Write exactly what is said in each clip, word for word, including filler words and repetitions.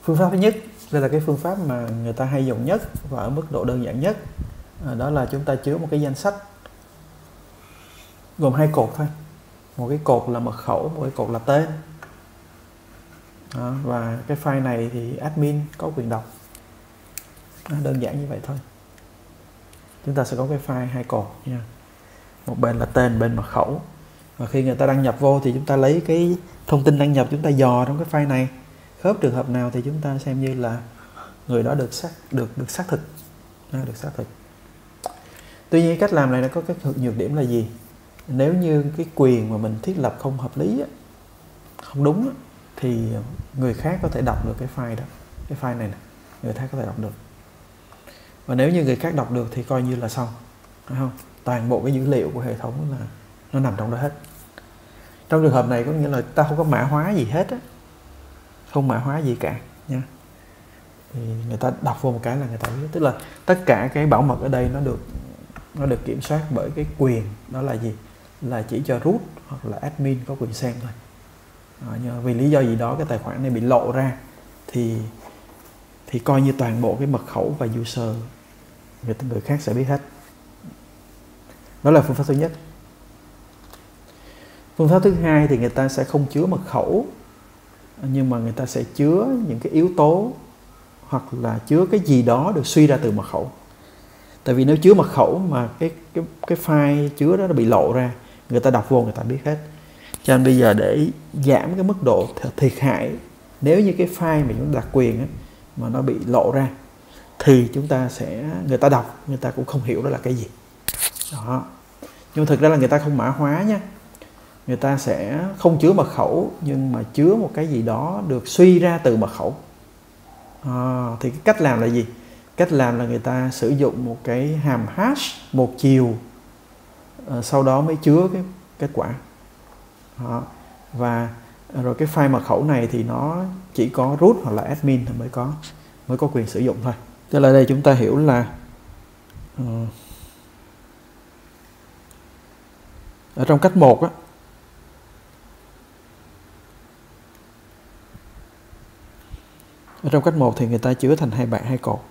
Phương pháp thứ nhất, đây là cái phương pháp mà người ta hay dùng nhất và ở mức độ đơn giản nhất, à, đó là chúng ta chứa một cái danh sách gồm hai cột thôi. Một cái cột là mật khẩu, một cái cột là tên. Đó, và cái file này thì admin có quyền đọc. Đó, đơn giản như vậy thôi. Chúng ta sẽ có cái file hai cột nha. Một bên là tên, bên mật khẩu. Và khi người ta đăng nhập vô thì chúng ta lấy cái thông tin đăng nhập, chúng ta dò trong cái file này. Khớp trường hợp nào thì chúng ta xem như là người đó được xác được được xác thực. Đó, được xác thực. Tuy nhiên cách làm này nó có cái nhược điểm là gì? Nếu như cái quyền mà mình thiết lập không hợp lý, không đúng, thì người khác có thể đọc được cái file đó. Cái file này, này người khác có thể đọc được. Và nếu như người khác đọc được thì coi như là xong, phải không? Toàn bộ cái dữ liệu của hệ thống là nó nằm trong đó hết. Trong trường hợp này có nghĩa là ta không có mã hóa gì hết á, không mã hóa gì cả nha. Thì người ta đọc vô một cái là người ta biết, tức là tất cả cái bảo mật ở đây nó được nó được kiểm soát bởi cái quyền đó là gì? Là chỉ cho root hoặc là admin có quyền xem thôi. Đó, nhưng vì lý do gì đó cái tài khoản này bị lộ ra thì thì coi như toàn bộ cái mật khẩu và user người người khác sẽ biết hết. Đó là phương pháp thứ nhất. Phương pháp thứ hai thì người ta sẽ không chứa mật khẩu, nhưng mà người ta sẽ chứa những cái yếu tố hoặc là chứa cái gì đó được suy ra từ mật khẩu. Tại vì nếu chứa mật khẩu mà cái cái cái file chứa đó nó bị lộ ra, người ta đọc vô người ta biết hết. Cho nên bây giờ để giảm cái mức độ thiệt hại nếu như cái file mà chúng ta đặc quyền á, mà nó bị lộ ra thì chúng ta sẽ người ta đọc người ta cũng không hiểu đó là cái gì. Đó. Nhưng thực ra là người ta không mã hóa nha. Người ta sẽ không chứa mật khẩu nhưng mà chứa một cái gì đó được suy ra từ mật khẩu. À, thì cái cách làm là gì? Cách làm là người ta sử dụng một cái hàm hash một chiều, à, sau đó mới chứa cái kết quả. Đó. Và rồi cái file mật khẩu này thì nó chỉ có root hoặc là admin thì mới có mới có quyền sử dụng thôi. Tức là đây chúng ta hiểu là uh, ở trong cách một á, ở trong cách một thì người ta chứa thành hai bảng hai cột.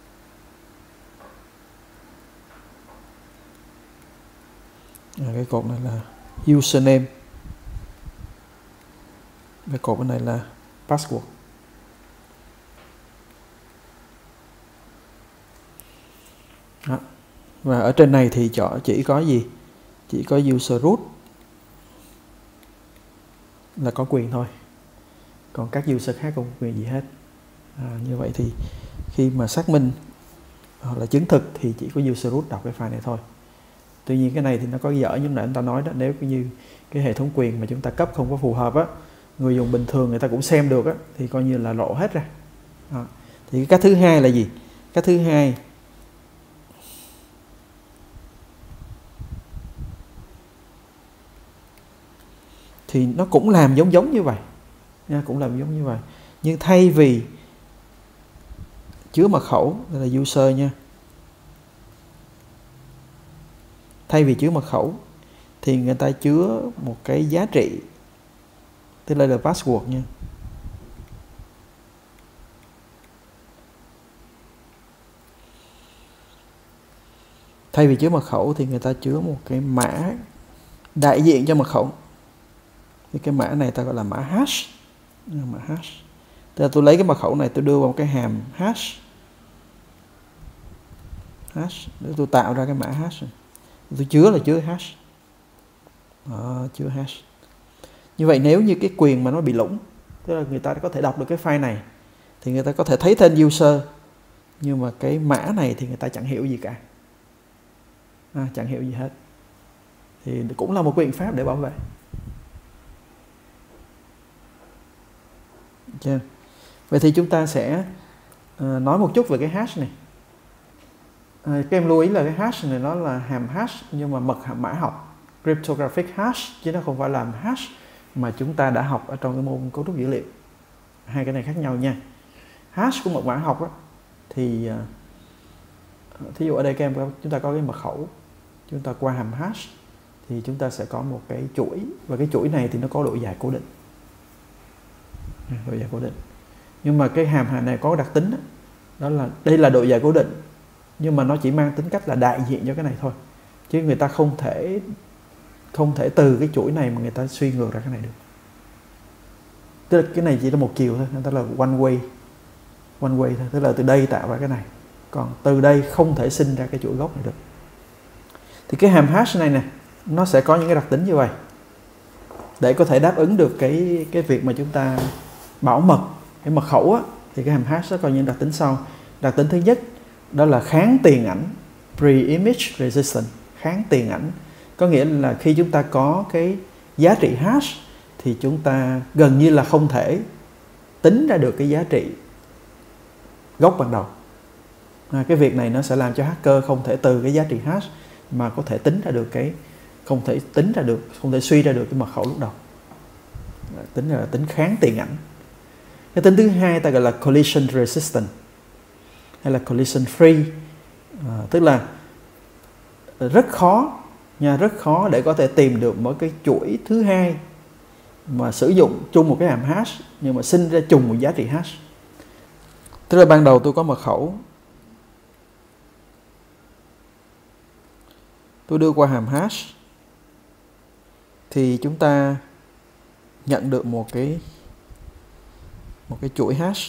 À, cái cột này là username, cái cột bên này là password. Đó. Và ở trên này thì chỉ có gì? Chỉ có user root là có quyền thôi. Còn các user khác không có quyền gì hết. À, như vậy thì khi mà xác minh hoặc là chứng thực thì chỉ có user root đọc cái file này thôi. Tuy nhiên cái này thì nó có dở như nãy chúng ta nói đó, nếu như cái hệ thống quyền mà chúng ta cấp không có phù hợp á, người dùng bình thường người ta cũng xem được á, thì coi như là lộ hết ra. Đó. Thì cái cách thứ hai là gì? Cách thứ hai thì nó cũng làm giống giống như vậy nha, cũng làm giống như vậy, nhưng thay vì chứa mật khẩu, đây là user nha, thay vì chứa mật khẩu thì người ta chứa một cái giá trị, tức là là password nha. Thay vì chứa mật khẩu thì người ta chứa một cái mã đại diện cho mật khẩu. Thì cái mã này ta gọi là mã hash. Mã hash. Tức là tôi lấy cái mật khẩu này tôi đưa vào cái hàm hash. Hash để tôi tạo ra cái mã hash này. Tôi chứa là chứa hash. Đó, chứa hash. Như vậy nếu như cái quyền mà nó bị lũng, tức là người ta có thể đọc được cái file này thì người ta có thể thấy tên user, nhưng mà cái mã này thì người ta chẳng hiểu gì cả. À, chẳng hiểu gì hết. Thì cũng là một biện pháp để bảo vệ. Okay. Vậy thì chúng ta sẽ uh, nói một chút về cái hash này. Uh, các em lưu ý là cái hash này nó là hàm hash nhưng mà mật mã học, cryptographic hash, chứ nó không phải là hash mà chúng ta đã học ở trong cái môn cấu trúc dữ liệu. Hai cái này khác nhau nha. Hash của mật mã học á, thì uh, thí dụ ở đây các em chúng ta có cái mật khẩu, chúng ta qua hàm hash thì chúng ta sẽ có một cái chuỗi, và cái chuỗi này thì nó có độ dài cố định. Độ dài cố định. Nhưng mà cái hàm này có đặc tính đó, đó là đây là độ dài cố định, nhưng mà nó chỉ mang tính cách là đại diện cho cái này thôi, chứ người ta không thể không thể từ cái chuỗi này mà người ta suy ngược ra cái này được. Tức là cái này chỉ là một chiều thôi, tức là one way one way thôi, tức là từ đây tạo ra cái này, còn từ đây không thể sinh ra cái chuỗi gốc này được. Thì cái hàm hash này nè, nó sẽ có những cái đặc tính như vậy để có thể đáp ứng được cái cái việc mà chúng ta bảo mật cái mật khẩu á, thì cái hàm hash nó có những đặc tính sau. Đặc tính thứ nhất đó là kháng tiền ảnh, pre-image resistant, kháng tiền ảnh, có nghĩa là khi chúng ta có cái giá trị hash thì chúng ta gần như là không thể tính ra được cái giá trị gốc ban đầu. À, cái việc này nó sẽ làm cho hacker không thể từ cái giá trị hash mà có thể tính ra được cái không thể tính ra được không thể suy ra được cái mật khẩu lúc đầu. À, tính là tính kháng tiền ảnh. Cái tính thứ hai ta gọi là collision resistant hay là collision free, à, tức là rất khó nha, rất khó để có thể tìm được một cái chuỗi thứ hai mà sử dụng chung một cái hàm hash nhưng mà sinh ra chung một giá trị hash. Tức là ban đầu tôi có mật khẩu, tôi đưa qua hàm hash thì chúng ta nhận được một cái một cái chuỗi hash.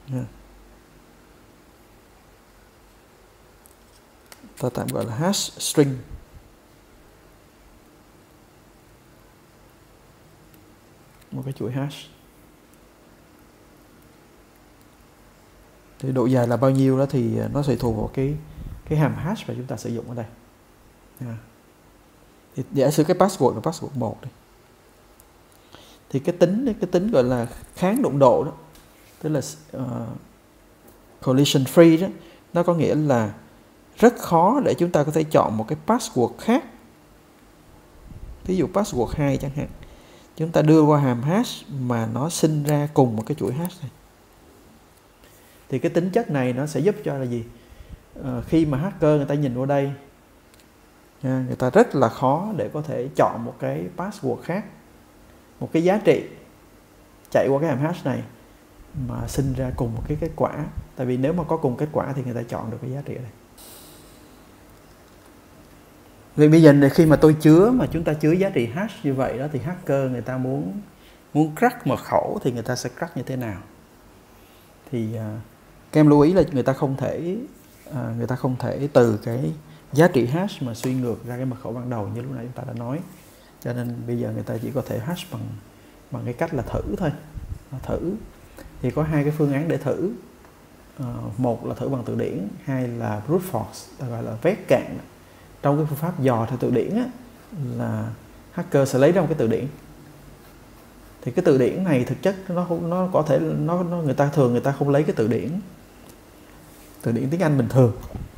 Ta tạm gọi là hash string. Một cái chuỗi hash. Thì độ dài là bao nhiêu đó thì nó sẽ thuộc vào cái cái hàm hash mà chúng ta sử dụng ở đây. À. Thì giả sử cái password là password một đi. Thì cái tính cái tính gọi là kháng đụng độ đó, tức là uh, collision free đó, nó có nghĩa là rất khó để chúng ta có thể chọn một cái password khác. Ví dụ password hai chẳng hạn, chúng ta đưa qua hàm hash mà nó sinh ra cùng một cái chuỗi hash này. Thì cái tính chất này nó sẽ giúp cho là gì? À, khi mà hacker người ta nhìn vào đây, nha, người ta rất là khó để có thể chọn một cái password khác, một cái giá trị chạy qua cái hàm hash này mà sinh ra cùng một cái kết quả. Tại vì nếu mà có cùng kết quả thì người ta chọn được cái giá trị ở đây. Vì bây giờ khi mà tôi chứa mà chúng ta chứa giá trị hash như vậy đó, thì hacker người ta muốn muốn crack mật khẩu thì người ta sẽ crack như thế nào? Thì uh, các em lưu ý là người ta không thể uh, người ta không thể từ cái giá trị hash mà suy ngược ra cái mật khẩu ban đầu như lúc nãy chúng ta đã nói. Cho nên bây giờ người ta chỉ có thể hash bằng bằng cái cách là thử thôi. Thử thì có hai cái phương án để thử. Uh, một là thử bằng từ điển, hai là brute force, ta gọi là vét cạn. Trong cái phương pháp dò theo từ điển á, là hacker sẽ lấy ra một cái từ điển. Thì cái từ điển này thực chất nó nó có thể nó, nó người ta thường người ta không lấy cái từ điển từ điển tiếng Anh bình thường,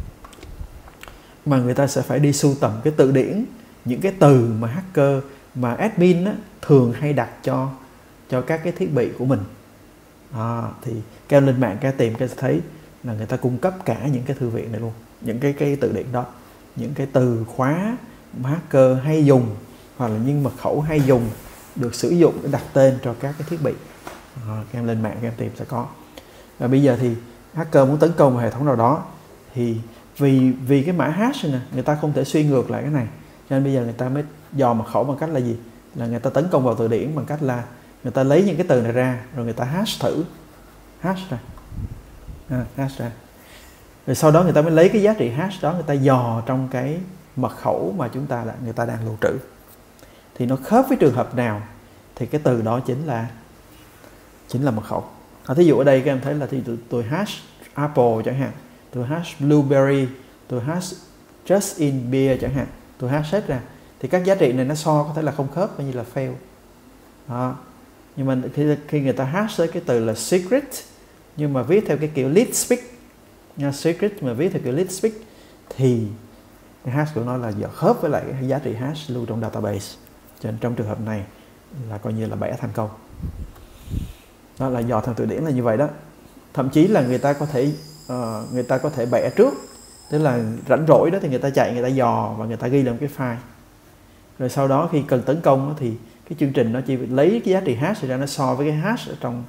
mà người ta sẽ phải đi sưu tầm cái từ điển, những cái từ mà hacker mà admin á, thường hay đặt cho cho các cái thiết bị của mình. À, thì các em lên mạng các tìm cái thấy là người ta cung cấp cả những cái thư viện này luôn, những cái cái từ điển đó, những cái từ khóa mà hacker hay dùng hoặc là những mật khẩu hay dùng được sử dụng để đặt tên cho các cái thiết bị. À, các em lên mạng các em tìm sẽ có. Và bây giờ thì hacker muốn tấn công vào hệ thống nào đó thì vì vì cái mã hash này người ta không thể suy ngược lại cái này, cho nên bây giờ người ta mới dò mật khẩu bằng cách là gì? Là người ta tấn công vào từ điển bằng cách là người ta lấy những cái từ này ra rồi người ta hash thử, hash ra, à, hash ra. Rồi sau đó người ta mới lấy cái giá trị hash đó người ta dò trong cái mật khẩu mà chúng ta người ta đang lưu trữ. Thì nó khớp với trường hợp nào thì cái từ đó chính là chính là mật khẩu. À, thí dụ ở đây các em thấy là thì tôi, tôi hash apple chẳng hạn, tôi hash blueberry, tôi hash just in beer chẳng hạn, tôi hash hết ra. Thì các giá trị này nó so có thể là không khớp, coi như là fail. Đó. Nhưng mà khi, khi người ta hash tới cái từ là secret nhưng mà viết theo cái kiểu leet speak, nha, secret mà viết theo kiểu leet speak thì cái hash của nó là giờ khớp với lại cái giá trị hash lưu trong database. Cho nên trong trường hợp này là coi như là bẻ thành công. Đó là dò theo từ điển là như vậy đó. Thậm chí là người ta có thể uh, người ta có thể bẻ trước, tức là rảnh rỗi đó thì người ta chạy người ta dò và người ta ghi lên cái file. Rồi sau đó khi cần tấn công thì cái chương trình nó chỉ lấy cái giá trị hash ra nó so với cái hash ở trong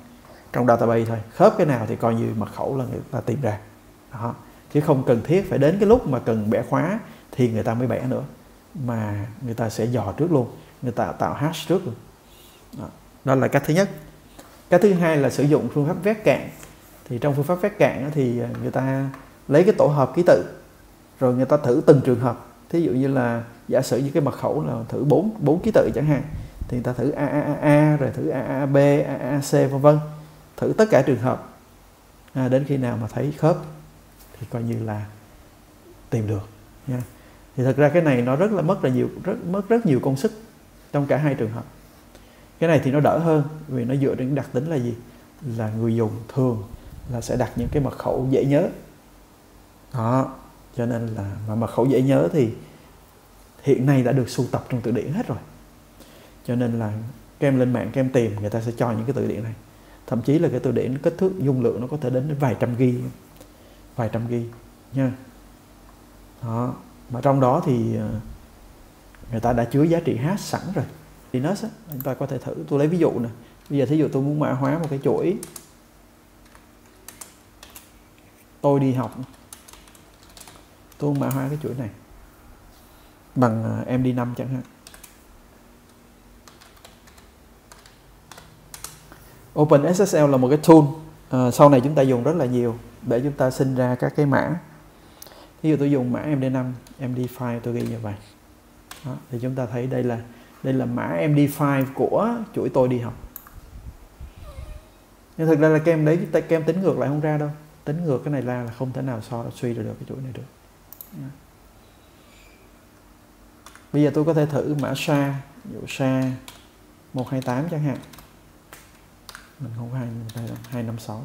trong database thôi, khớp cái nào thì coi như mật khẩu là người ta tìm ra. Đó. Chứ không cần thiết phải đến cái lúc mà cần bẻ khóa thì người ta mới bẻ nữa, mà người ta sẽ dò trước luôn, người ta tạo hash trước luôn. Đó. Đó là cách thứ nhất. Cách thứ hai là sử dụng phương pháp vét cạn. Thì trong phương pháp vét cạn thì người ta lấy cái tổ hợp ký tự, rồi người ta thử từng trường hợp. Thí dụ như là giả sử như cái mật khẩu là thử bốn bốn ký tự chẳng hạn, thì người ta thử a a a a, rồi thử a a b, a a c vân vân, thử tất cả trường hợp, à, đến khi nào mà thấy khớp thì coi như là tìm được nha. Thì thật ra cái này nó rất là mất là nhiều rất mất rất nhiều công sức trong cả hai trường hợp. Cái này thì nó đỡ hơn vì nó dựa trên đặc tính là gì, là người dùng thường là sẽ đặt những cái mật khẩu dễ nhớ. Đó, cho nên là mà mật khẩu dễ nhớ thì hiện nay đã được sưu tập trong từ điển hết rồi. Cho nên là các em lên mạng các em tìm, người ta sẽ cho những cái từ điển này. Thậm chí là cái từ điển kích thước dung lượng nó có thể đến đến vài trăm ghi, vài trăm ghi nha. Đó, mà trong đó thì người ta đã chứa giá trị hash sẵn rồi. Thì nó chúng ta có thể thử, tôi lấy ví dụ nè. Bây giờ thí dụ tôi muốn mã hóa một cái chuỗi tôi đi học, tôi muốn mã hóa cái chuỗi này bằng em đê năm chẳng hạn. OpenSSL là một cái tool à, sau này chúng ta dùng rất là nhiều để chúng ta sinh ra các cái mã. Ví dụ tôi dùng mã em đê năm, em đê năm tôi ghi như vậy. Đó, thì chúng ta thấy đây là đây là mã em đê năm của chuỗi tôi đi học. Nhưng thực ra là các em đấy các em tính ngược lại không ra đâu. Tính ngược cái này ra là không thể nào so suy được cái chuỗi này được. Bây giờ tôi có thể thử mã S A, ví dụ S A một hai tám chẳng hạn. Mình không có hai năm sáu.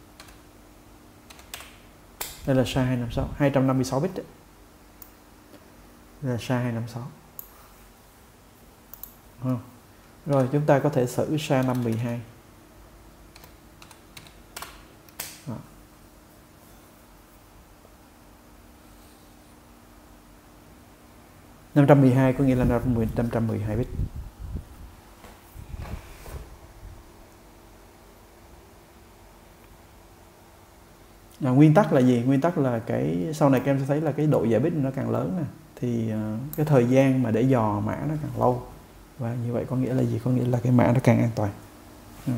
Đây là S A hai năm sáu, hai trăm năm mươi sáu bit đấy. Đây là S A hai năm sáu. Không? Rồi chúng ta có thể thử S A năm một hai. Đó. năm trăm mười hai có nghĩa là năm trăm mười hai bit. À, nguyên tắc là gì? Nguyên tắc là cái sau này các em sẽ thấy là cái độ giải bit nó càng lớn nè, thì uh, cái thời gian mà để dò mã nó càng lâu, và như vậy có nghĩa là gì? Có nghĩa là cái mã nó càng an toàn. Ừ.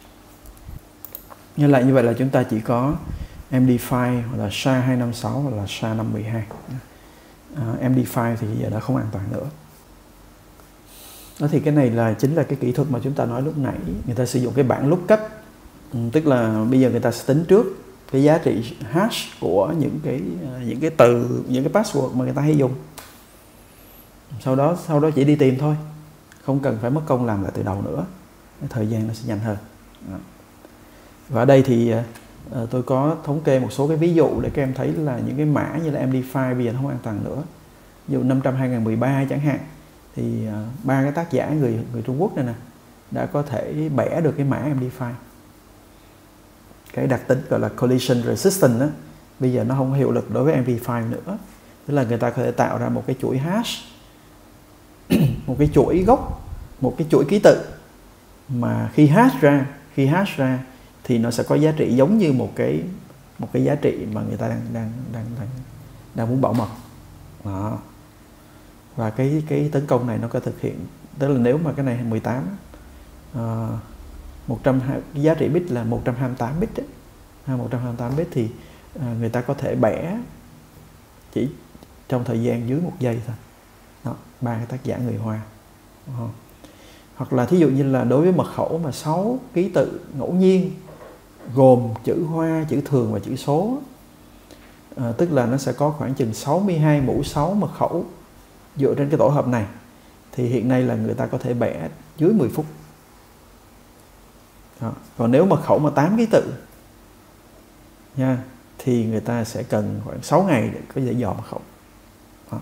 Như lại như vậy là chúng ta chỉ có em đê năm hoặc là S A hai năm sáu hoặc là S A năm một hai. À, em đê năm thì giờ đã không an toàn nữa. Đó thì cái này là chính là cái kỹ thuật mà chúng ta nói lúc nãy, người ta sử dụng cái bảng lookup, ừ, tức là bây giờ người ta sẽ tính trước cái giá trị hash của những cái những cái từ, những cái password mà người ta hay dùng. Sau đó sau đó chỉ đi tìm thôi, không cần phải mất công làm lại từ đầu nữa, cái thời gian nó sẽ nhanh hơn. Đó. Và ở đây thì uh, tôi có thống kê một số cái ví dụ để các em thấy là những cái mã như là em đê năm bây giờ nó không an toàn nữa. Ví dụ năm trăm hai nghìn mười ba chẳng hạn, thì ba uh, cái tác giả người người Trung Quốc này nè đã có thể bẻ được cái mã em đê năm. Cái đặc tính gọi là collision resistant đó, bây giờ nó không hiệu lực đối với em đê năm nữa. Tức là người ta có thể tạo ra một cái chuỗi hash, một cái chuỗi gốc, một cái chuỗi ký tự mà khi hash ra, khi hash ra thì nó sẽ có giá trị giống như một cái một cái giá trị mà người ta đang đang đang đang, đang muốn bảo mật. Đó. Và cái cái tấn công này nó có thực hiện, tức là nếu mà cái này mười tám uh, một trăm cái giá trị bit là một trăm hai mươi tám bit đấy. một trăm hai mươi tám bit thì uh, người ta có thể bẻ chỉ trong thời gian dưới một giây thôi. Đó, ba cái tác giả người Hoa. Uh. Hoặc là thí dụ như là đối với mật khẩu mà sáu ký tự ngẫu nhiên gồm chữ Hoa, chữ thường và chữ số, à, tức là nó sẽ có khoảng chừng sáu mươi hai mũ sáu mật khẩu dựa trên cái tổ hợp này, thì hiện nay là người ta có thể bẻ dưới mười phút. Đó. Còn nếu mật khẩu mà tám ký tự nha, thì người ta sẽ cần khoảng sáu ngày để có thể dò mật khẩu. Đó.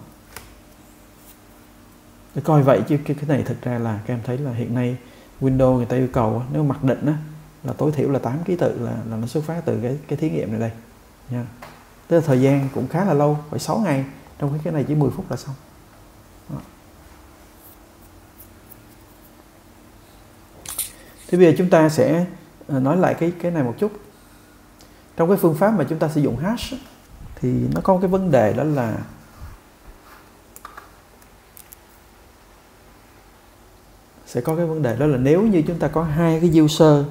Để coi vậy chứ cái này thực ra là các em thấy là hiện nay Windows người ta yêu cầu nếu mặc định á, là tối thiểu là tám ký tự, là, là nó xuất phát từ cái, cái thí nghiệm này đây nha. Tức là thời gian cũng khá là lâu, phải sáu ngày, trong khi cái này chỉ mười phút là xong. Đó. Thì bây giờ chúng ta sẽ nói lại cái cái này một chút. Trong cái phương pháp mà chúng ta sử dụng hash thì nó có một cái vấn đề, đó là sẽ có cái vấn đề đó là nếu như chúng ta có hai cái user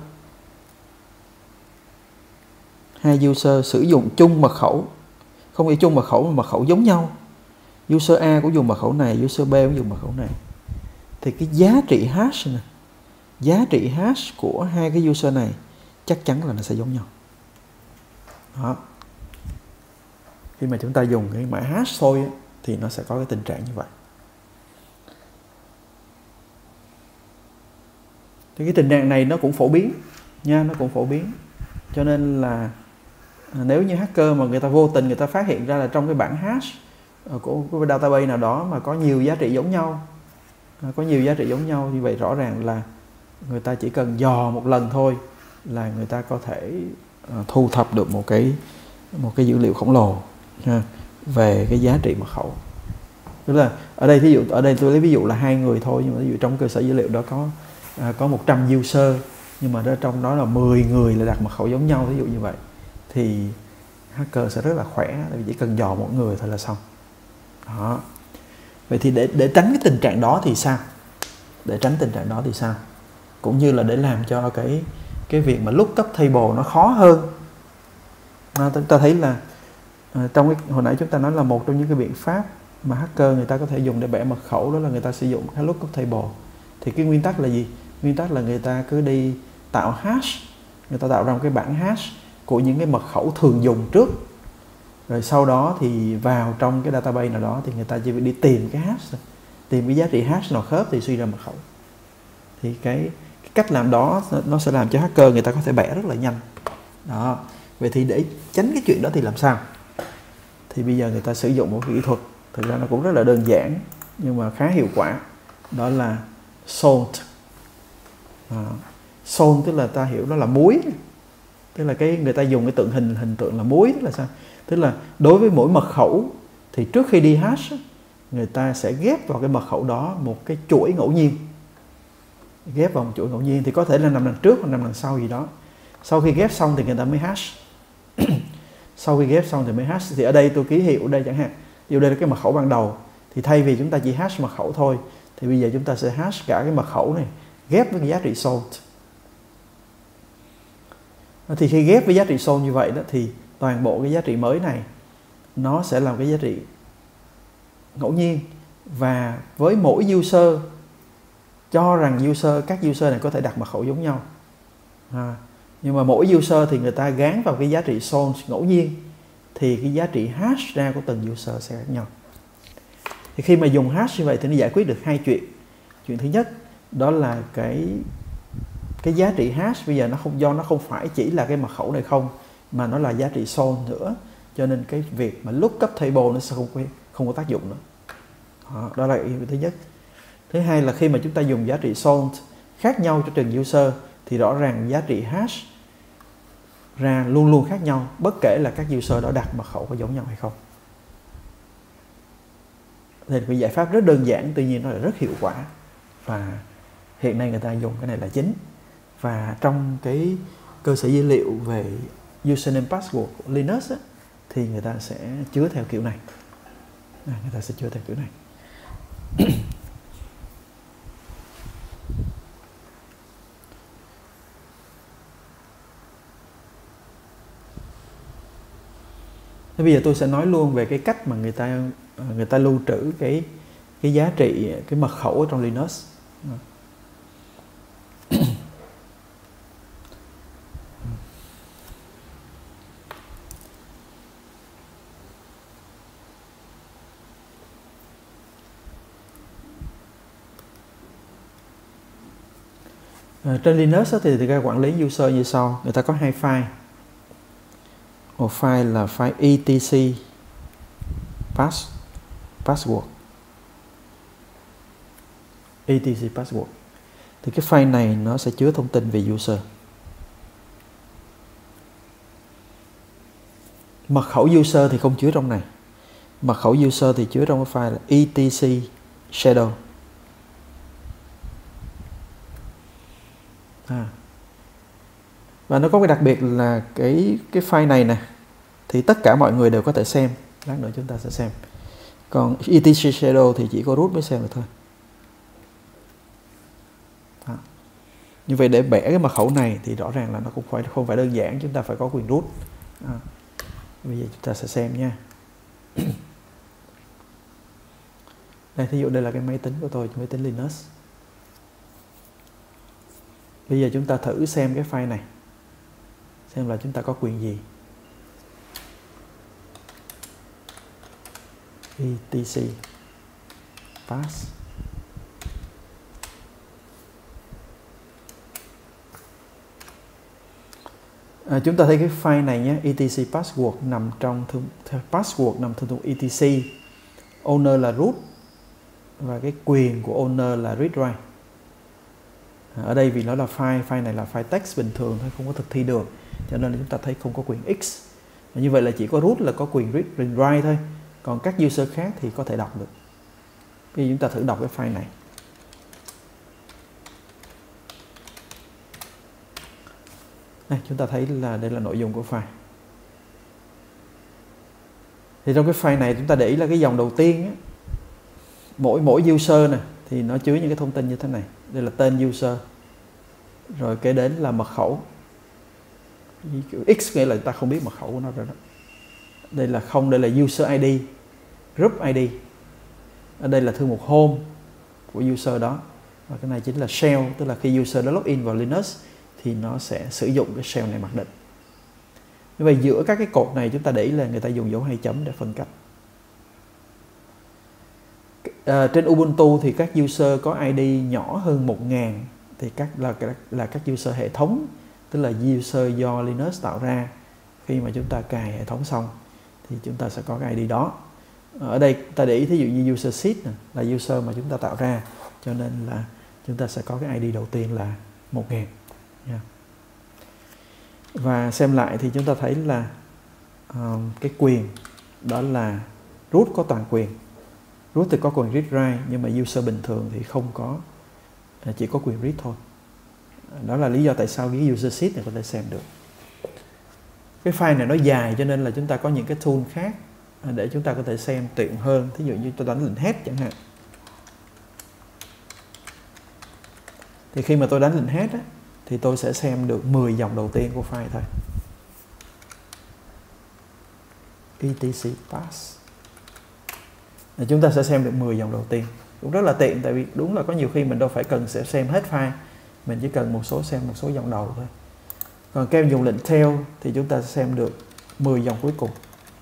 hai user sử dụng chung mật khẩu, không phải chung mật khẩu mà mật khẩu giống nhau, user A cũng dùng mật khẩu này, user B cũng dùng mật khẩu này, thì cái giá trị hash này, giá trị hash của hai cái user này chắc chắn là nó sẽ giống nhau. Đó. Khi mà chúng ta dùng cái mã hash thôi thì nó sẽ có cái tình trạng như vậy. Thì cái tình trạng này nó cũng phổ biến nha, nó cũng phổ biến. Cho nên là nếu như hacker mà người ta vô tình người ta phát hiện ra là trong cái bảng hash của cái database nào đó mà có nhiều giá trị giống nhau, có nhiều giá trị giống nhau, như vậy rõ ràng là người ta chỉ cần dò một lần thôi là người ta có thể uh, thu thập được một cái một cái dữ liệu khổng lồ ha, về cái giá trị mật khẩu. Tức là ở đây thí dụ ở đây tôi lấy ví dụ là hai người thôi, nhưng mà ví dụ trong cơ sở dữ liệu đó có uh, có một trăm user, nhưng mà đó trong đó là mười người là đặt mật khẩu giống nhau, ví dụ như vậy, thì hacker sẽ rất là khỏe, tại vì chỉ cần dò một người thôi là xong. Đó. Vậy thì để để tránh cái tình trạng đó thì sao? Để tránh tình trạng đó thì sao? Cũng như là để làm cho cái cái việc mà lookup table nó khó hơn. À, chúng ta thấy là à, trong cái hồi nãy chúng ta nói là một trong những cái biện pháp mà hacker người ta có thể dùng để bẻ mật khẩu, đó là người ta sử dụng cái lookup table. Thì cái nguyên tắc là gì? Nguyên tắc là người ta cứ đi tạo hash, người ta tạo ra một cái bảng hash của những cái mật khẩu thường dùng trước, rồi sau đó thì vào trong cái database nào đó thì người ta chỉ phải đi tìm cái hash, tìm cái giá trị hash nào khớp thì suy ra mật khẩu. Thì cái, cái cách làm đó nó sẽ làm cho hacker người ta có thể bẻ rất là nhanh. Đó. Vậy thì để tránh cái chuyện đó thì làm sao? Thì bây giờ người ta sử dụng một kỹ thuật, thực ra nó cũng rất là đơn giản nhưng mà khá hiệu quả, đó là salt. À, salt tức là ta hiểu đó là muối, tức là cái người ta dùng cái tượng hình hình tượng là muối, tức là sao? Tức là đối với mỗi mật khẩu thì trước khi đi hash người ta sẽ ghép vào cái mật khẩu đó một cái chuỗi ngẫu nhiên, ghép vào một chuỗi ngẫu nhiên thì có thể là nằm đằng trước hoặc nằm đằng sau gì đó. Sau khi ghép xong thì người ta mới hash. Sau khi ghép xong thì mới hash. Thì ở đây tôi ký hiệu đây chẳng hạn, điều đây là cái mật khẩu ban đầu, thì thay vì chúng ta chỉ hash mật khẩu thôi thì bây giờ chúng ta sẽ hash cả cái mật khẩu này ghép với cái giá trị salt. Thì khi ghép với giá trị salt như vậy đó thì toàn bộ cái giá trị mới này nó sẽ là cái giá trị ngẫu nhiên, và với mỗi user cho rằng user các user này có thể đặt mật khẩu giống nhau. À, nhưng mà mỗi user thì người ta gán vào cái giá trị salt ngẫu nhiên thì cái giá trị hash ra của từng user sẽ khác nhau. Thì khi mà dùng hash như vậy thì nó giải quyết được hai chuyện. Chuyện thứ nhất đó là cái cái giá trị hash bây giờ nó không, do nó không phải chỉ là cái mật khẩu này không mà nó là giá trị salt nữa, cho nên cái việc mà lookup table nó sẽ không có, không có tác dụng nữa. Đó, đó là ý thứ nhất. Thứ hai là khi mà chúng ta dùng giá trị salt khác nhau cho từng user thì rõ ràng giá trị hash ra luôn luôn khác nhau, bất kể là các user đó đặt mật khẩu có giống nhau hay không. Thì cái giải pháp rất đơn giản, tuy nhiên nó là rất hiệu quả, và hiện nay người ta dùng cái này là chính. Và trong cái cơ sở dữ liệu về username password của Linux á, thì người ta sẽ chứa theo kiểu này. À, người ta sẽ chứa theo kiểu này. Thế bây giờ tôi sẽ nói luôn về cái cách mà người ta người ta lưu trữ cái cái giá trị cái mật khẩu ở trong Linux. À, trên Linux thì người ta quản lý user như sau. Người ta có hai file. Một file là file etc pass password. etc password. Thì cái file này nó sẽ chứa thông tin về user. Mật khẩu user thì không chứa trong này. Mật khẩu user thì chứa trong cái file là etc shadow. À. Và nó có cái đặc biệt là cái cái file này nè thì tất cả mọi người đều có thể xem, lát nữa chúng ta sẽ xem. Còn e tê xê shadow thì chỉ có root mới xem được thôi. Đó. Như vậy để bẻ cái mật khẩu này thì rõ ràng là nó cũng phải không phải đơn giản, chúng ta phải có quyền root. À, bây giờ chúng ta sẽ xem nha. Đây, thí dụ đây là cái máy tính của tôi, máy tính Linux. Bây giờ chúng ta thử xem cái file này, xem là chúng ta có quyền gì. e tê xê pass. À, chúng ta thấy cái file này nhé, e tê xê password nằm trong thương, password nằm trong e tê xê, owner là root và cái quyền của owner là read write. À, ở đây vì nó là file, file này là file text bình thường thôi, không có thực thi được, cho nên là chúng ta thấy không có quyền X. Và như vậy là chỉ có root là có quyền read and write thôi, còn các user khác thì có thể đọc được. Bây giờ chúng ta thử đọc cái file này. Đây, chúng ta thấy là đây là nội dung của file. Thì trong cái file này chúng ta để ý là cái dòng đầu tiên á, mỗi mỗi user nè thì nó chứa những cái thông tin như thế này. Đây là tên user, rồi kế đến là mật khẩu. X nghĩa là ta không biết mật khẩu của nó rồi đó. Đây là không, đây là user i đê, group i đê. Ở đây là thư mục home của user đó. Và cái này chính là shell, tức là khi user đó login vào Linux thì nó sẽ sử dụng cái shell này mặc định. Như vậy giữa các cái cột này chúng ta để ý là người ta dùng dấu hai chấm để phân cách. À, trên Ubuntu thì các user có i đê nhỏ hơn một nghìn thì các là là các user hệ thống, tức là user do Linux tạo ra. Khi mà chúng ta cài hệ thống xong thì chúng ta sẽ có cái i đê đó. Ở đây ta để ý thí dụ như user seed này, là user mà chúng ta tạo ra, cho nên là chúng ta sẽ có cái i đê đầu tiên là một nghìn. Yeah. Và xem lại thì chúng ta thấy là uh, cái quyền đó là root có toàn quyền. Root thì có quyền read write, nhưng mà user bình thường thì không có, chỉ có quyền read thôi. Đó là lý do tại sao cái user seed này có thể xem được. Cái file này nó dài cho nên là chúng ta có những cái tool khác để chúng ta có thể xem tiện hơn. Thí dụ như tôi đánh lệnh head chẳng hạn. Thì khi mà tôi đánh lệnh head á, thì tôi sẽ xem được mười dòng đầu tiên của file thôi. e tê xê pass. Thì chúng ta sẽ xem được mười dòng đầu tiên. Cũng rất là tiện, tại vì đúng là có nhiều khi mình đâu phải cần sẽ xem hết file, mình chỉ cần một số xem một số dòng đầu thôi. Còn các em dùng lệnh tail thì chúng ta sẽ xem được mười dòng cuối cùng.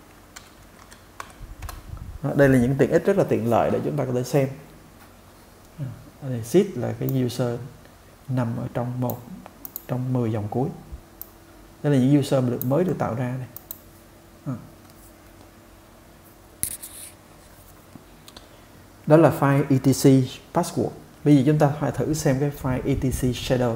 Đó, đây là những tiện ích rất là tiện lợi để chúng ta có thể xem. Ở đây seed là cái user nằm ở trong một trong mười dòng cuối. Đây là những user mới được tạo ra này. À. Đó là file e tê xê password. Bây giờ chúng ta phải thử xem cái file e tê xê shadow.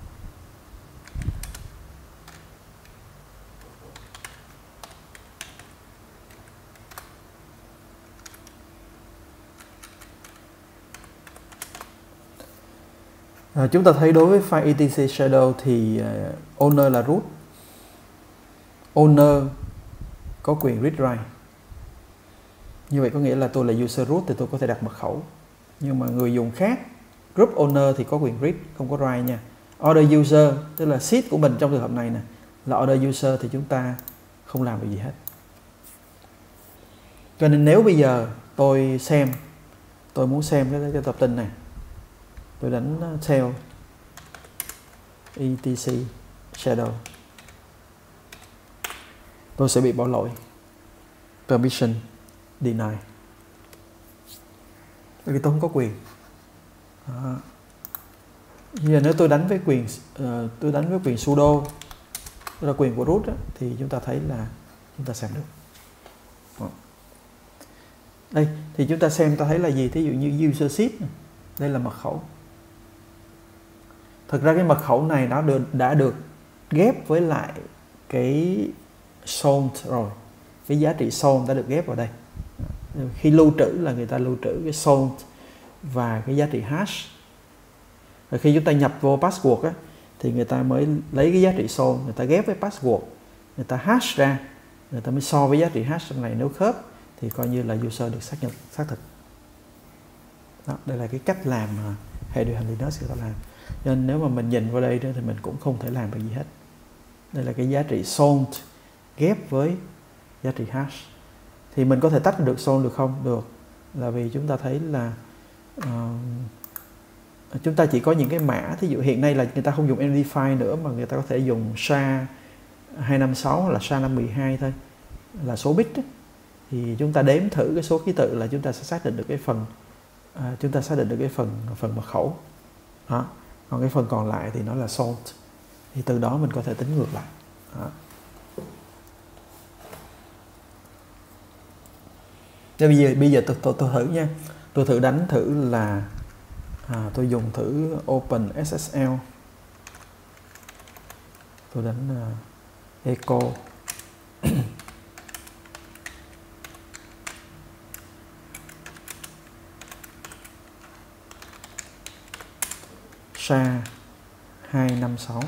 À, chúng ta thấy đối với file e tê xê shadow thì uh, owner là root. Owner có quyền read write. Như vậy có nghĩa là tôi là user root thì tôi có thể đặt mật khẩu. Nhưng mà người dùng khác, group owner thì có quyền read, không có write nha. Order user, tức là seed của mình trong trường hợp này nè, là order user thì chúng ta không làm được gì hết. Cho nên nếu bây giờ tôi xem, tôi muốn xem cái, cái tập tin này, tôi đánh tail e tê xê shadow, tôi sẽ bị bỏ lỗi permission deny, bởi vì tôi không có quyền. Đó. Bây giờ nếu tôi đánh với quyền uh, tôi đánh với quyền sudo, tức là quyền của root đó, thì chúng ta thấy là chúng ta xem được. Đó. Đây thì chúng ta xem ta thấy là gì, thí dụ như user seed này, đây là mật khẩu. Thực ra cái mật khẩu này nó được, đã được ghép với lại cái salt rồi, cái giá trị salt đã được ghép vào đây. Khi lưu trữ là người ta lưu trữ cái salt và cái giá trị hash. Rồi khi chúng ta nhập vô password á, thì người ta mới lấy cái giá trị sol, người ta ghép với password, người ta hash ra, người ta mới so với giá trị hash trong này, nếu khớp thì coi như là user được xác nhận xác thực. Đó, đây là cái cách làm mà hệ điều hành Linux người ta làm. Nên nếu mà mình nhìn vào đây thì mình cũng không thể làm được gì hết. Đây là cái giá trị sol ghép với giá trị hash. Thì mình có thể tách được sol được không? Được. Là vì chúng ta thấy là uh, chúng ta chỉ có những cái mã, thí dụ hiện nay là người ta không dùng em đê file nữa mà người ta có thể dùng ét a rờ hai năm sáu hoặc là ét a rờ năm một hai thôi, là số bit đó. Thì chúng ta đếm thử cái số ký tự là chúng ta sẽ xác định được cái phần à, chúng ta xác định được cái phần phần mật khẩu đó. Còn cái phần còn lại thì nó là salt, thì từ đó mình có thể tính ngược lại đó. Thế bây giờ bây giờ tôi, tôi, tôi thử nha, tôi thử đánh thử là à, tôi dùng thử Open ét ét lờ, tôi đánh uh, echo ét a rờ hai năm sáu.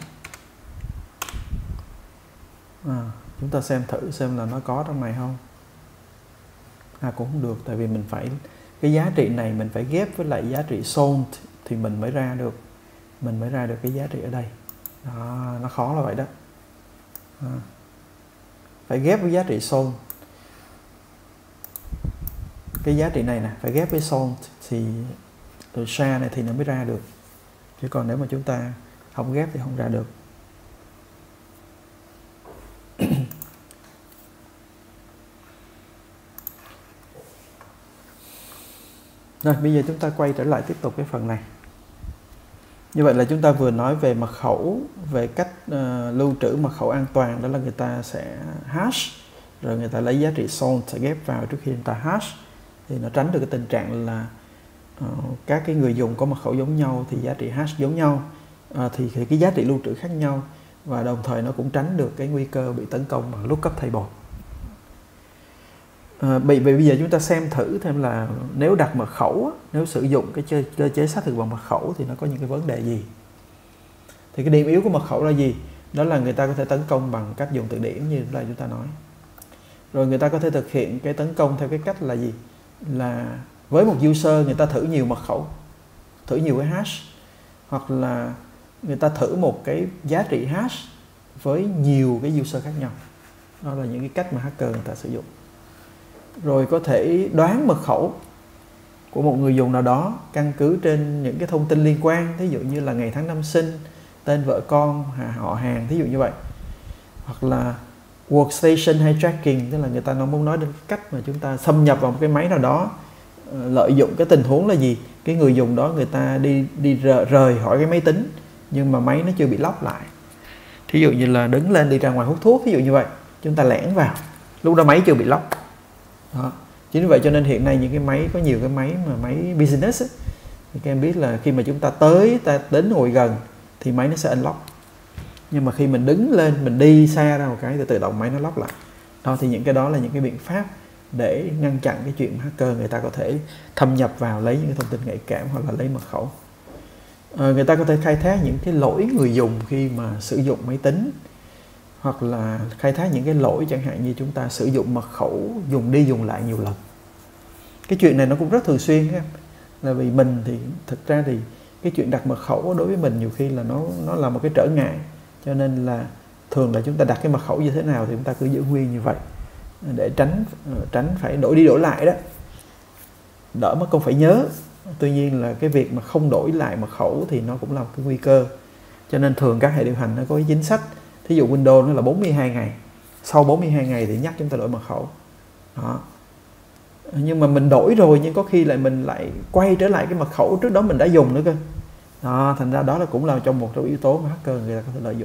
À, chúng ta xem thử xem là nó có trong này không. À, cũng không được, tại vì mình phải cái giá trị này mình phải ghép với lại giá trị sol thì mình mới ra được mình mới ra được cái giá trị ở đây đó, nó khó là vậy đó. À, phải ghép với giá trị sol, cái giá trị này nè phải ghép với sol thì từ ét a rờ này thì nó mới ra được, chứ còn nếu mà chúng ta không ghép thì không ra được. Rồi bây giờ chúng ta quay trở lại tiếp tục cái phần này. Như vậy là chúng ta vừa nói về mật khẩu, về cách uh, lưu trữ mật khẩu an toàn, đó là người ta sẽ hash, rồi người ta lấy giá trị sol sẽ ghép vào trước khi người ta hash, thì nó tránh được cái tình trạng là uh, các cái người dùng có mật khẩu giống nhau thì giá trị hash giống nhau, uh, thì, thì cái giá trị lưu trữ khác nhau, và đồng thời nó cũng tránh được cái nguy cơ bị tấn công bằng lookup table. À, bởi vì bây giờ chúng ta xem thử thêm là nếu đặt mật khẩu, nếu sử dụng cái cơ, cơ chế xác thực bằng mật khẩu thì nó có những cái vấn đề gì. Thì cái điểm yếu của mật khẩu là gì? Đó là người ta có thể tấn công bằng cách dùng từ điển như là chúng ta nói. Rồi người ta có thể thực hiện cái tấn công theo cái cách là gì? Là với một user người ta thử nhiều mật khẩu, thử nhiều cái hash, hoặc là người ta thử một cái giá trị hash với nhiều cái user khác nhau. Đó là những cái cách mà hacker người ta sử dụng. Rồi có thể đoán mật khẩu của một người dùng nào đó căn cứ trên những cái thông tin liên quan, ví dụ như là ngày tháng năm sinh, tên vợ con, họ hàng, ví dụ như vậy. Hoặc là workstation hijacking, tức là người ta nó muốn nói đến cách mà chúng ta xâm nhập vào một cái máy nào đó, lợi dụng cái tình huống là gì? Cái người dùng đó người ta đi đi rời khỏi cái máy tính nhưng mà máy nó chưa bị lock lại. Thí dụ như là đứng lên đi ra ngoài hút thuốc, ví dụ như vậy, chúng ta lẻn vào, lúc đó máy chưa bị lock. Đó. Chính vì vậy cho nên hiện nay những cái máy, có nhiều cái máy mà máy business ấy, thì các em biết là khi mà chúng ta tới, ta đến ngồi gần thì máy nó sẽ unlock. Nhưng mà khi mình đứng lên, mình đi xa ra một cái thì tự động máy nó lock lại. Đó, thì những cái đó là những cái biện pháp để ngăn chặn cái chuyện hacker người ta có thể thâm nhập vào lấy những cái thông tin nhạy cảm hoặc là lấy mật khẩu. À, người ta có thể khai thác những cái lỗi người dùng khi mà sử dụng máy tính, hoặc là khai thác những cái lỗi chẳng hạn như chúng ta sử dụng mật khẩu dùng đi dùng lại nhiều lần. Cái chuyện này nó cũng rất thường xuyên các em. Là vì mình thì thực ra thì cái chuyện đặt mật khẩu đối với mình nhiều khi là nó nó là một cái trở ngại, cho nên là thường là chúng ta đặt cái mật khẩu như thế nào thì chúng ta cứ giữ nguyên như vậy để tránh tránh phải đổi đi đổi lại đó, đỡ mất công phải nhớ. Tuy nhiên là cái việc mà không đổi lại mật khẩu thì nó cũng là một cái nguy cơ, cho nên thường các hệ điều hành nó có cái chính sách. Thí dụ Windows nó là bốn mươi hai ngày, sau bốn mươi hai ngày thì nhắc chúng ta đổi mật khẩu. Đó. Nhưng mà mình đổi rồi nhưng có khi lại mình lại quay trở lại cái mật khẩu trước đó mình đã dùng nữa cơ. Đó, thành ra đó là cũng là trong một trong yếu tố mà hacker người ta có thể lợi dụng.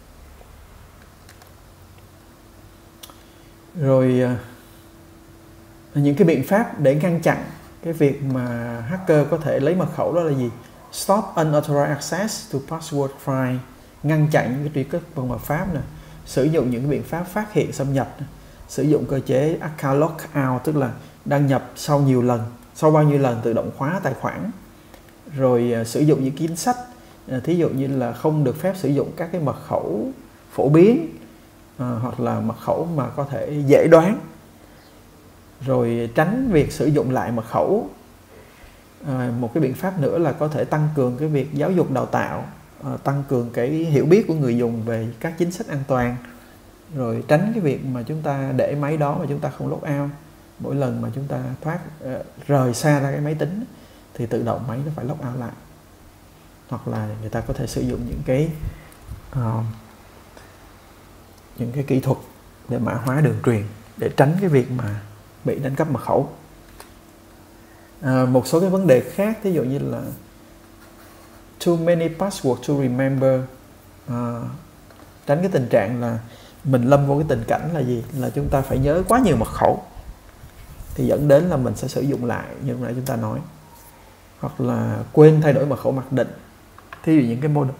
Rồi những cái biện pháp để ngăn chặn cái việc mà hacker có thể lấy mật khẩu đó là gì? Stop unauthorized access to password file, ngăn chặn những cái truy cập bằng mật pháp này, sử dụng những cái biện pháp phát hiện xâm nhập này, sử dụng cơ chế account lockout, tức là đăng nhập sau nhiều lần, sau bao nhiêu lần tự động khóa tài khoản, rồi uh, sử dụng những chính sách À, thí dụ như là không được phép sử dụng các cái mật khẩu phổ biến, à, hoặc là mật khẩu mà có thể dễ đoán, rồi tránh việc sử dụng lại mật khẩu. À, một cái biện pháp nữa là có thể tăng cường cái việc giáo dục đào tạo, à, tăng cường cái hiểu biết của người dùng về các chính sách an toàn, rồi tránh cái việc mà chúng ta để máy đó mà chúng ta không log out. Mỗi lần mà chúng ta thoát uh, rời xa ra cái máy tính thì tự động máy nó phải log out lại. Hoặc là người ta có thể sử dụng những cái uh, những cái kỹ thuật để mã hóa đường truyền để tránh cái việc mà bị đánh cắp mật khẩu. À, một số cái vấn đề khác, ví dụ như là too many passwords to remember, à, tránh cái tình trạng là mình lâm vô cái tình cảnh là gì, là chúng ta phải nhớ quá nhiều mật khẩu thì dẫn đến là mình sẽ sử dụng lại như lúc nãy chúng ta nói, hoặc là quên thay đổi mật khẩu mặc định. Thí dụ những cái modem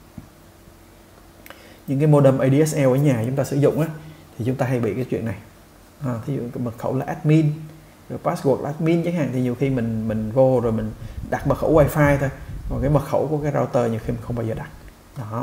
những cái modem a đê ét lờ ở nhà chúng ta sử dụng á, thì chúng ta hay bị cái chuyện này. À, thí dụ cái mật khẩu là admin, rồi password là admin chẳng hạn, thì nhiều khi mình mình vô rồi mình đặt mật khẩu wifi thôi, còn cái mật khẩu của cái router nhiều khi mình không bao giờ đặt. Đó.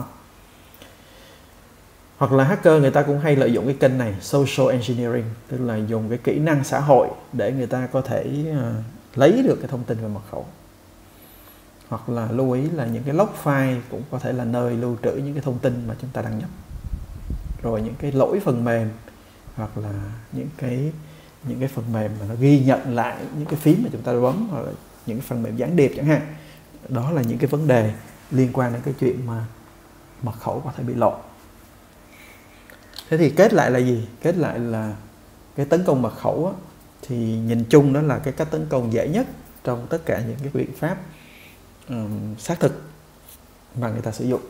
Hoặc là hacker người ta cũng hay lợi dụng cái kênh này, social engineering, tức là dùng cái kỹ năng xã hội để người ta có thể uh, lấy được cái thông tin về mật khẩu. Hoặc là lưu ý là những cái log file cũng có thể là nơi lưu trữ những cái thông tin mà chúng ta đăng nhập. Rồi những cái lỗi phần mềm, hoặc là những cái những cái phần mềm mà nó ghi nhận lại những cái phím mà chúng ta bấm, hoặc là những cái phần mềm gián điệp chẳng hạn. Đó là những cái vấn đề liên quan đến cái chuyện mà mật khẩu có thể bị lộ. Thế thì kết lại là gì? Kết lại là cái tấn công mật khẩu á, thì nhìn chung đó là cái cách tấn công dễ nhất trong tất cả những cái biện pháp um, xác thực mà người ta sử dụng.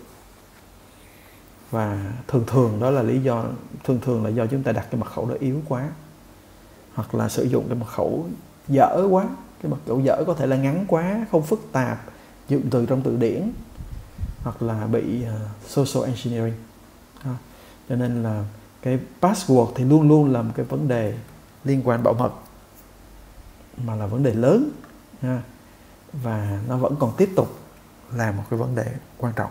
Và thường thường đó là lý do, thường thường là do chúng ta đặt cái mật khẩu đó yếu quá, hoặc là sử dụng cái mật khẩu dở quá. Cái mật khẩu dở có thể là ngắn quá, không phức tạp, dụng từ trong từ điển, hoặc là bị uh, social engineering. À, cho nên là cái password thì luôn luôn là một cái vấn đề liên quan bảo mật, mà là vấn đề lớn ha. Và nó vẫn còn tiếp tục là một cái vấn đề quan trọng.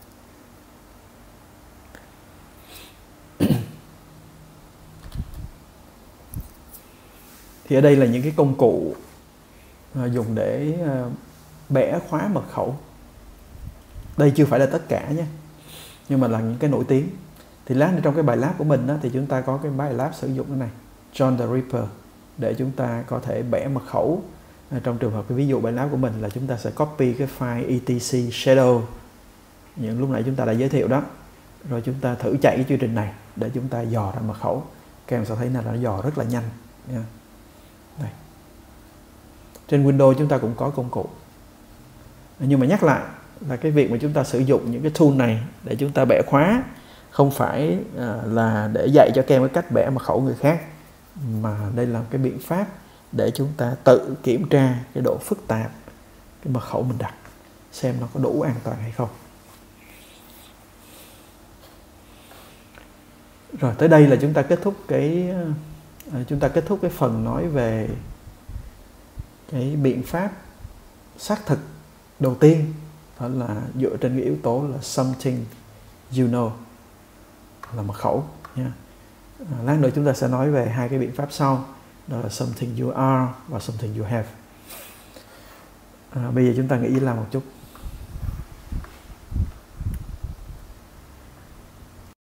Thì ở đây là những cái công cụ uh, dùng để uh, bẻ khóa mật khẩu. Đây chưa phải là tất cả nhé, nhưng mà là những cái nổi tiếng. Thì lát nữa trong cái bài lab của mình đó, thì chúng ta có cái bài lab sử dụng cái này, John the Ripper, để chúng ta có thể bẻ mật khẩu. Trong trường hợp cái ví dụ bài lab của mình là chúng ta sẽ copy cái file etc shadow những lúc nãy chúng ta đã giới thiệu đó, rồi chúng ta thử chạy cái chương trình này để chúng ta dò ra mật khẩu. Các em sẽ thấy là nó dò rất là nhanh nha. Đây. Trên Windows chúng ta cũng có công cụ, nhưng mà nhắc lại là cái việc mà chúng ta sử dụng những cái tool này để chúng ta bẻ khóa không phải là để dạy cho các em cái cách bẻ mật khẩu người khác, mà đây là cái biện pháp để chúng ta tự kiểm tra cái độ phức tạp cái mật khẩu mình đặt, xem nó có đủ an toàn hay không. Rồi tới đây là chúng ta kết thúc cái chúng ta kết thúc cái phần nói về cái biện pháp xác thực đầu tiên, đó là dựa trên cái yếu tố là something you know, là mật khẩu nha. À, lát nữa chúng ta sẽ nói về hai cái biện pháp sau, đó là something you are và something you have. À, bây giờ chúng ta nghĩ làm một chút.